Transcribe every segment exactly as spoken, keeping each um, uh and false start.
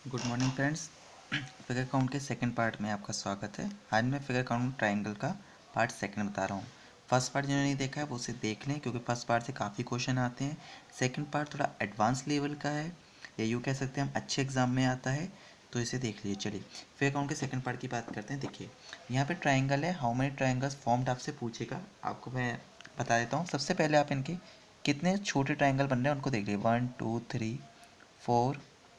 Good morning friends. Figure count के second part में आपका स्वागत है। आज मैं फिगर काउंट ट्रायंगल का पार्ट सेकंड बता रहा हूँ। फर्स्ट पार्ट जिन्होंने नहीं देखा है वो उसे देख लें, क्योंकि फर्स्ट पार्ट से काफ़ी क्वेश्चन आते हैं। सेकंड पार्ट थोड़ा एडवांस लेवल का है, या यूँ कह सकते हैं हम अच्छे एग्जाम में आता है, तो इसे देख लीजिए। चलिए फिगर काउंट के सेकंड पार्ट की बात करते हैं। देखिए यहाँ पर ट्राइंगल है, हाउ मेनी ट्राइंगल्स फॉर्म्ड आपसे पूछेगा। आपको मैं बता देता हूँ। सबसे पहले आप इनके कितने छोटे ट्राइंगल बन रहे हैं उनको देख लीजिए। वन टू थ्री फोर,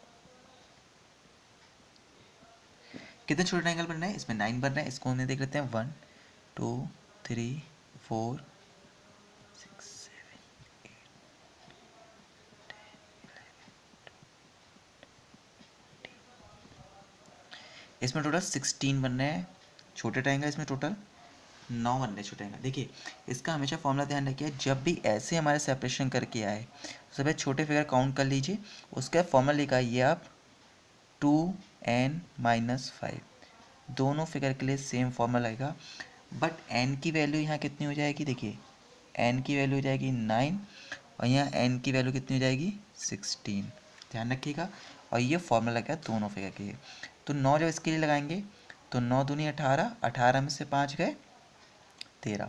कितने छोटे ट्रायंगल बन रहे हैं, इसमें नाइन बन रहे हैं। इसको हमने देख लेते हैं। One two three four six seven, इसमें टोटल सिक्सटीन बन रहे हैं छोटे ट्रायंगल। इसमें टोटल नौ बन रहे हैं छोटे ट्रायंगल। देखिए इसका हमेशा फॉर्मूला ध्यान रखिए, जब भी ऐसे हमारे सेपरेशन करके आए तो सबसे छोटे फिगर काउंट कर लीजिए, उसका फॉर्मूला लिखाइए आप टू एन माइनस फाइव। दोनों फिगर के लिए सेम फॉर्मूला आएगा, बट एन की वैल्यू यहाँ कितनी हो जाएगी। देखिए एन की वैल्यू हो जाएगी नाइन, और यहाँ एन की वैल्यू कितनी हो जाएगी सिक्सटीन। ध्यान रखिएगा। और ये फॉर्मूला क्या दोनों फिगर के लिए। तो नौ जब इसके लिए लगाएंगे तो नौ दूनी अठारह, अठारह में से पाँच गए तेरह।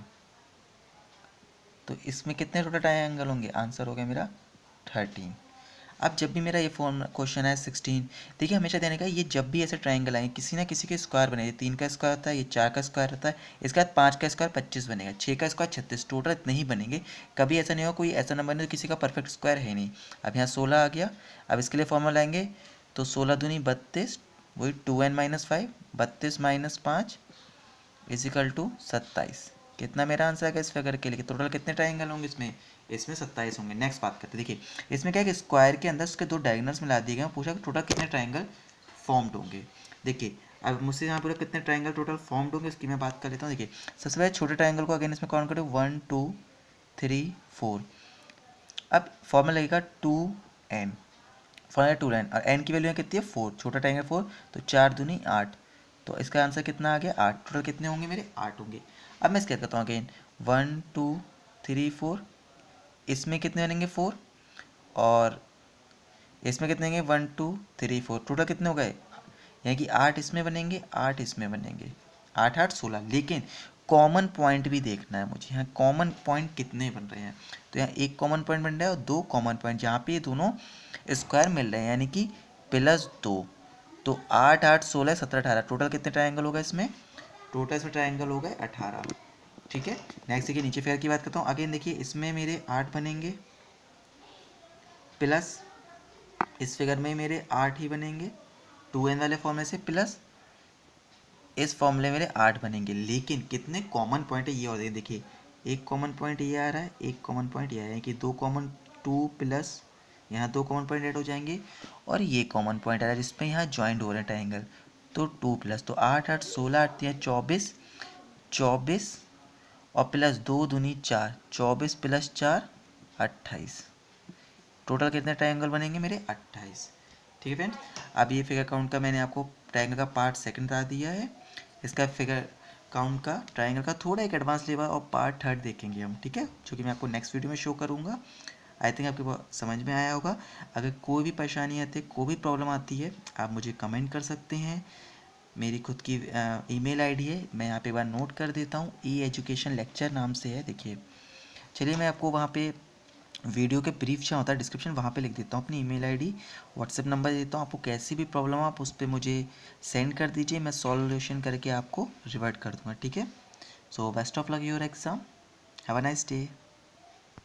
तो इसमें कितने टोटल ट्रायंगल होंगे, आंसर हो गया मेरा थर्टीन। अब जब भी मेरा ये फॉर्म क्वेश्चन है सिक्सटीन, देखिए हमेशा देने का, ये जब भी ऐसे ट्रायंगल आए किसी ना किसी के स्क्वायर बने। ये तीन का स्क्वायर होता है, ये चार का स्क्वायर होता है, इसके बाद पाँच का स्क्वायर पच्चीस बनेगा, छः का स्क्वायर छत्तीस, टोटल इतने ही बनेंगे। कभी ऐसा नहीं होगा कोई ऐसा नंबर नहीं किसी का परफेक्ट स्क्वायर है नहीं। अब यहाँ सोलह आ गया। अब इसके लिए फॉर्मूला लाएंगे तो सोलह दूनी बत्तीस, वही टू एन माइनस फाइव, बत्तीस माइनस पाँच इजिकल टू सत्ताईस। कितना मेरा आंसर है इस फिगर के लिए, टोटल कितने ट्रायंगल होंगे इसमें, इसमें सत्ताईस होंगे। नेक्स्ट बात करते हैं। देखिए इसमें क्या है कि स्क्वायर के अंदर उसके दो डायगोनल्स मिला दिए गए, पूछा कि टोटल कितने ट्रायंगल फॉर्म्ड होंगे। देखिए अब मुझसे यहाँ पूरा कितने ट्रायंगल टोटल फॉर्म्ड होंगे उसकी मैं बात कर लेता हूँ। देखिए सबसे पहले छोटे ट्रायंगल को अगेन इसमें काउंट करें, वन टू थ्री फोर। अब फॉर्मूला लगेगा two N, formula two N, और एन की वैल्यू कितनी है फोर, छोटा ट्रायंगल फोर, तो चार दूनी आठ। तो इसका आंसर कितना आ गया आठ। टोटल कितने होंगे मेरे आठ होंगे। अब मैं इसके करता हूँ again, one two three four, इसमें कितने बनेंगे फोर, और इसमें कितने होंगे one two three four, total कितने हो गए, यानी कि आठ इसमें बनेंगे, आठ इसमें बनेंगे, आठ आठ सोलह। लेकिन कॉमन पॉइंट भी देखना है मुझे, यहाँ कॉमन पॉइंट कितने बन रहे हैं। तो यहाँ एक कॉमन पॉइंट बन रहा है और दो कॉमन पॉइंट, जहाँ पे ये दोनों स्क्वायर मिल रहे हैं, यानी कि प्लस दो। तो आठ आठ सोलह सत्रह अठारह, टोटल कितने ट्रायंगल हो गए इसमें, टोटल इसमें ट्रायंगल हो गए अठारह। ठीक है। नेक्स्ट देखिए नीचे फिगर की बात करता हूँ। अगेन देखिए इसमें मेरे आठ बनेंगे, प्लस इस फिगर में मेरे आठ ही बनेंगे टू एन वाले फॉर्मूले से, प्लस इस फॉर्मूले मेरे आठ बनेंगे। लेकिन कितने कॉमन पॉइंट है ये, और देखिए एक कॉमन पॉइंट ये आ रहा है, एक कॉमन पॉइंट ये आ रहा है, कि दो कॉमन, टू प्लस यहाँ दो कॉमन पॉइंट ऐड हो जाएंगे, और ये कॉमन पॉइंट आ रहा है जिसमें यहाँ ज्वाइंट हो रहे हैं ट्रायंगल, तो टू प्लस, तो आठ आठ सोलह, आठ तीन चौबीस, चौबीस और प्लस दो दूनी चार, चौबीस प्लस चार अट्ठाईस। टोटल कितने ट्रायंगल बनेंगे मेरे अट्ठाईस। ठीक है फ्रेंड्स। अब ये फिगर काउंट का मैंने आपको ट्रायंगल का पार्ट सेकंड बता दिया है। इसका फिगर काउंट का ट्रायंगल का थोड़ा एक एडवांस लेवल और पार्ट थर्ड देखेंगे हम, ठीक है, जो कि मैं आपको नेक्स्ट वीडियो में शो करूँगा। आई थिंक आपको समझ में आया होगा। अगर कोई भी परेशानी आती है, कोई भी प्रॉब्लम आती है, आप मुझे कमेंट कर सकते हैं। मेरी खुद की ईमेल आईडी है, मैं यहाँ पे एक बार नोट कर देता हूँ, ई एजुकेशन लेक्चर नाम से है। देखिए चलिए मैं आपको वहाँ पे वीडियो के ब्रीफ जहाँ होता है डिस्क्रिप्शन, वहाँ पे लिख देता हूँ अपनी ईमेल आईडी, व्हाट्सएप नंबर देता हूँ। आपको कैसी भी प्रॉब्लम हो आप उस पर मुझे सेंड कर दीजिए, मैं सॉल्यूशन करके आपको रिवर्ट कर दूँगा। ठीक है। So best of luck your exam, have a nice day.